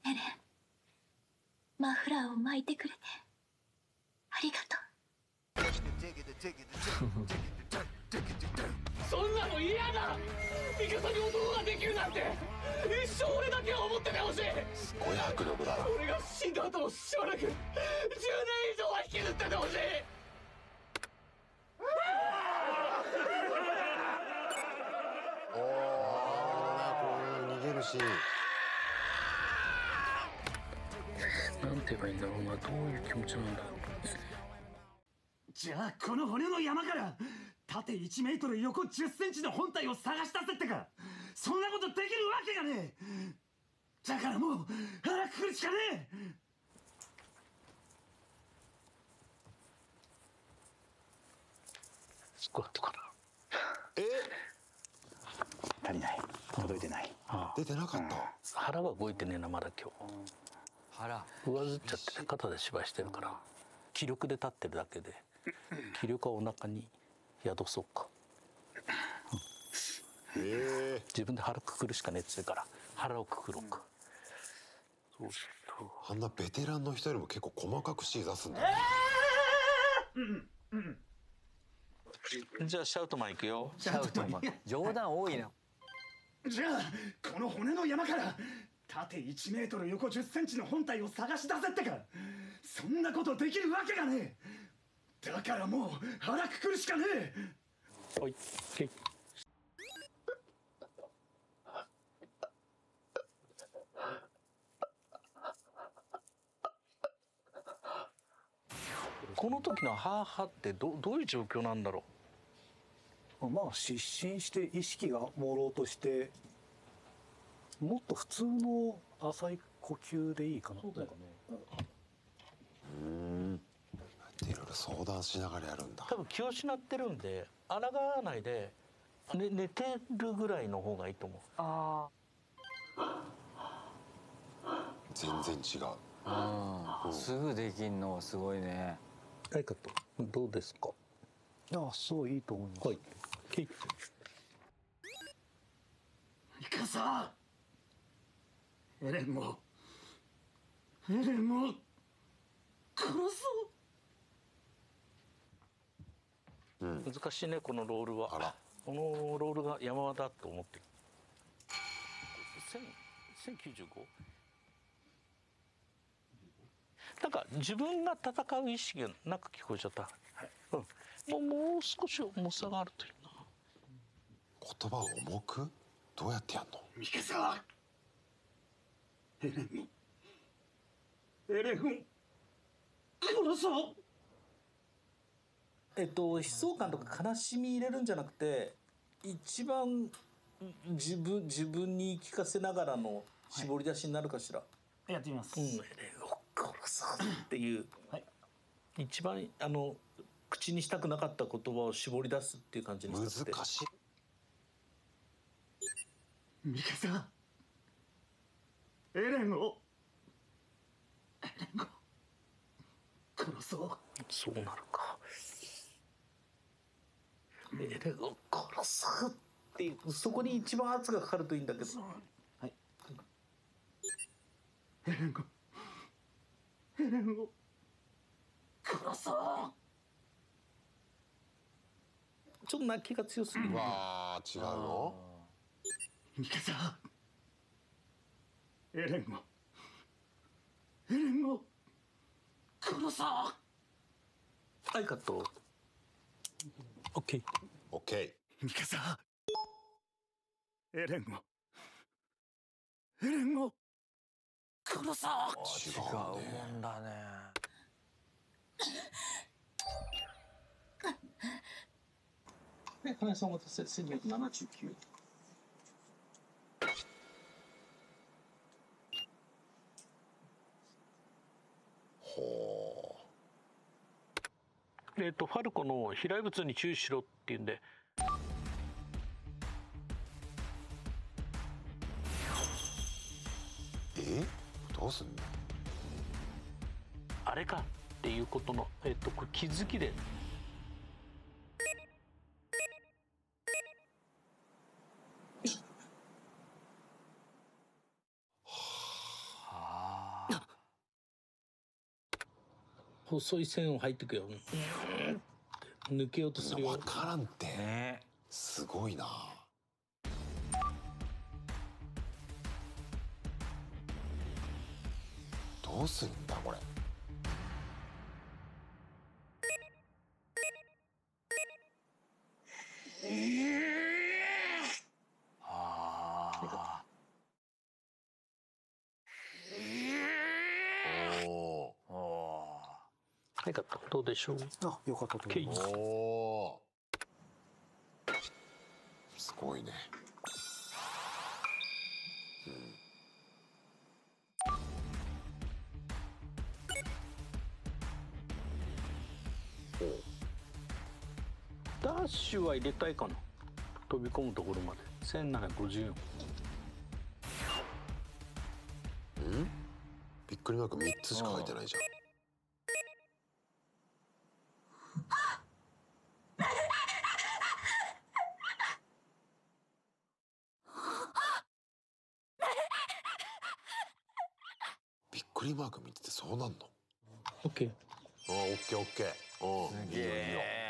エレン、マフラーを巻いてくれてありがとう。 そんなの嫌だ。ミカサに男ができるなんて一生俺だけは思っててほしい。 すごい迫力だな。 俺が死んだ後もしばらく10年以上は引きずっててほしい。 おお、こういう逃げるシーン。 なんて言えばいいんだろうな、どういう気持ちなんだろう。 じゃあこの骨の山から縦1メートル横10センチの本体を探し出せってか。そんなことできるわけがねえ。だからもう腹くくるしかねえ。 スクワットかな。 足りない。届いてない。 出てなかった。 腹は動いてねえな、まだ今日。 腹上ずっちゃって肩で芝居してるから、気力で立ってるだけで、気力はお腹に宿そうか。自分で腹くくるしかねえっつうから腹をくくろうか。そうするとあんなベテランの人よりも結構細かく指示出すんだね。 じゃあシャウトマン行くよ。 シャウトマン冗談多いな。 じゃあこの骨の山から縦1メートル横10センチの本体を探し出せってか。そんなことできるわけがねえ。だからもう腹くくるしかねえ。 はい、この時のハーハってどういう状況なんだろまあ失神して意識が朦朧として、もっと普通の浅い呼吸でいいかな。そうだよね。 いろいろ相談しながらやるんだ。 多分気を失ってるんで抗わないで、寝てるぐらいの方がいいと思う。 全然違う。 すぐできんのすごいね。 アイカットどうですか。 すごいいいと思います。 はい。 ミカサ、エレンを殺そう。 難しいねこのロールは。 あら、 このロールが山場だと思ってる。1095？なんか自分が戦う意識がなく聞こえちゃった。もう少し重さがあるといいな。 言葉を重くどうやってやんの。 ミカサ、エレンを殺そう。 悲壮感とか悲しみ入れるんじゃなくて、一番自分に言い聞かせながらの絞り出しになるかしら。 やってみます。 エレンを殺そうっていう、一番口にしたくなかった言葉を絞り出すっていう感じにしたくて。 難しい。 ミカサ、エレンを殺そう。 そうなるか。エレンを殺すっていう、そこに一番圧がかかるといいんだけど。 エレンを殺そう。 ちょっと泣きが強すぎる。 わー、違うの。 ミカサ、エレンを殺そう。 アイカット。オッケー。 ミカサ、エレンを殺そう。 違うもんだね。 花さんお待たせ、1279。 ほファルコの飛来物に注意しろっていうんで。 どうすんの。 あれかっていうことのこれ気づきで。 細い線を入ってくよ。抜けようとするよ。 分からんってね。 すごいな。どうするんだこれ。 あおおあ。おはい、カット。どうでしょう。 あ、よかったと思います。 おおすごいね。 ダッシュは入れたいかな。飛び込むところまで。1754。 びっくりマーク3つしか書いてないじゃん。びっくりマーク見ててそうなんの。 オッケー。 あ、オッケーオッケー。うん、いいよいいよ。